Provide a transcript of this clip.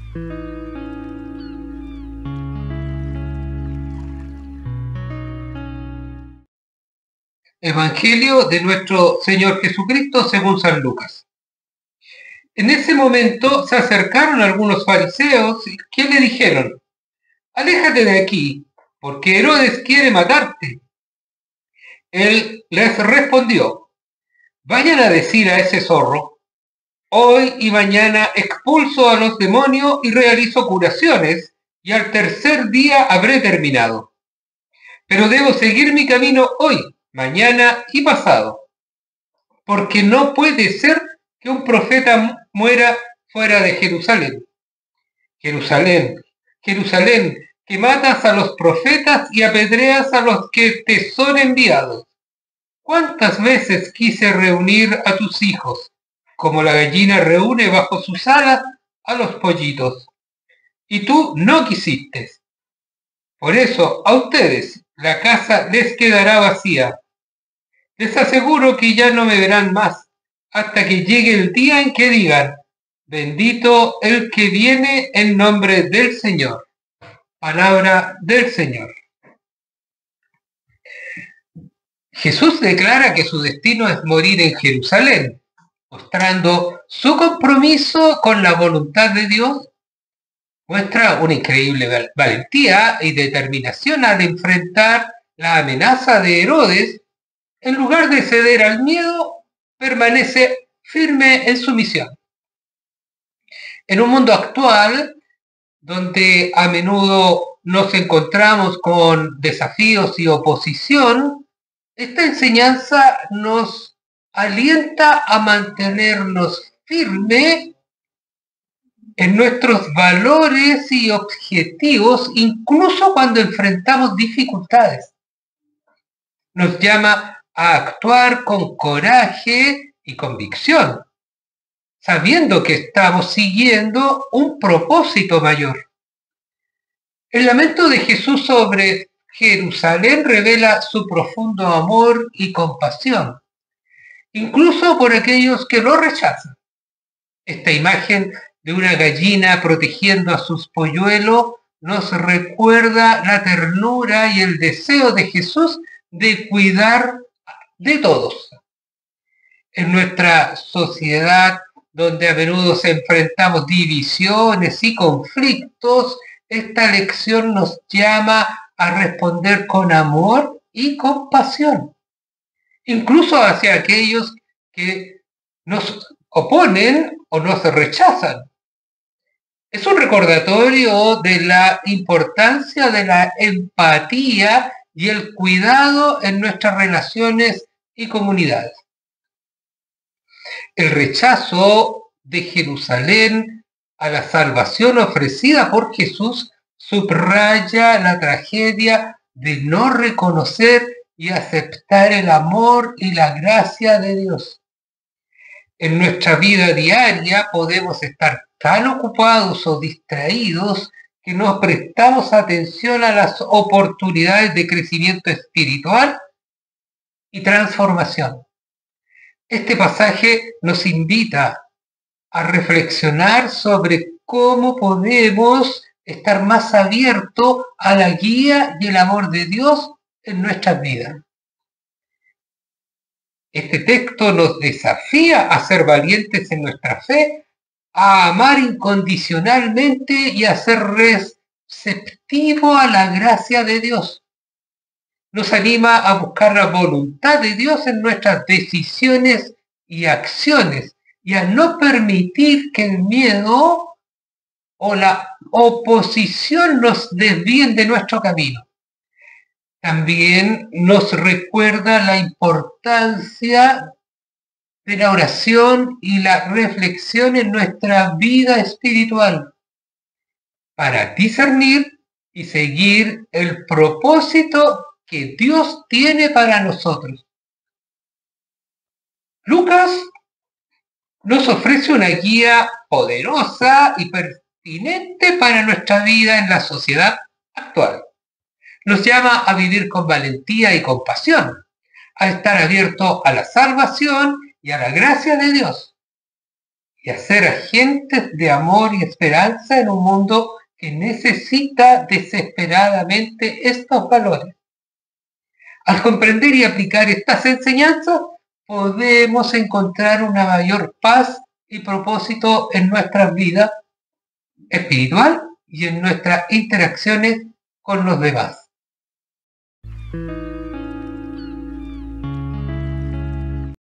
Evangelio de nuestro Señor Jesucristo según San Lucas. En ese momento se acercaron algunos fariseos que le dijeron: aléjate de aquí, porque Herodes quiere matarte. Él les respondió: vayan a decir a ese zorro: hoy y mañana expulso a los demonios y realizo curaciones, y al tercer día habré terminado. Pero debo seguir mi camino hoy, mañana y pasado, porque no puede ser que un profeta muera fuera de Jerusalén. Jerusalén, Jerusalén, que matas a los profetas y apedreas a los que te son enviados. ¿Cuántas veces quise reunir a tus hijos, como la gallina reúne bajo sus alas a los pollitos? Y tú no quisiste. Por eso a ustedes la casa les quedará vacía. Les aseguro que ya no me verán más, hasta que llegue el día en que digan: bendito el que viene en nombre del Señor. Palabra del Señor. Jesús declara que su destino es morir en Jerusalén, mostrando su compromiso con la voluntad de Dios. Muestra una increíble valentía y determinación al enfrentar la amenaza de Herodes. En lugar de ceder al miedo, permanece firme en su misión. En un mundo actual, donde a menudo nos encontramos con desafíos y oposición, esta enseñanza nos alienta a mantenernos firmes en nuestros valores y objetivos, incluso cuando enfrentamos dificultades. Nos llama a actuar con coraje y convicción, sabiendo que estamos siguiendo un propósito mayor. El lamento de Jesús sobre Jerusalén revela su profundo amor y compasión, incluso por aquellos que lo rechazan. Esta imagen de una gallina protegiendo a sus polluelos nos recuerda la ternura y el deseo de Jesús de cuidar de todos. En nuestra sociedad, donde a menudo enfrentamos divisiones y conflictos, esta lección nos llama a responder con amor y compasión, incluso hacia aquellos que nos oponen o nos rechazan. Es un recordatorio de la importancia de la empatía y el cuidado en nuestras relaciones y comunidades. El rechazo de Jerusalén a la salvación ofrecida por Jesús subraya la tragedia de no reconocer y aceptar el amor y la gracia de Dios. En nuestra vida diaria podemos estar tan ocupados o distraídos que no prestamos atención a las oportunidades de crecimiento espiritual y transformación. Este pasaje nos invita a reflexionar sobre cómo podemos estar más abiertos a la guía y el amor de Dios en nuestras vidas. Este texto nos desafía a ser valientes en nuestra fe, a amar incondicionalmente y a ser receptivos a la gracia de Dios. Nos anima a buscar la voluntad de Dios en nuestras decisiones y acciones, y a no permitir que el miedo o la oposición nos desvíen de nuestro camino. También nos recuerda la importancia de la oración y la reflexión en nuestra vida espiritual para discernir y seguir el propósito que Dios tiene para nosotros. Lucas nos ofrece una guía poderosa y pertinente para nuestra vida en la sociedad actual. Nos llama a vivir con valentía y compasión, a estar abiertos a la salvación y a la gracia de Dios. y a ser agentes de amor y esperanza en un mundo que necesita desesperadamente estos valores. Al comprender y aplicar estas enseñanzas, podemos encontrar una mayor paz y propósito en nuestras vidas espiritual y en nuestras interacciones con los demás.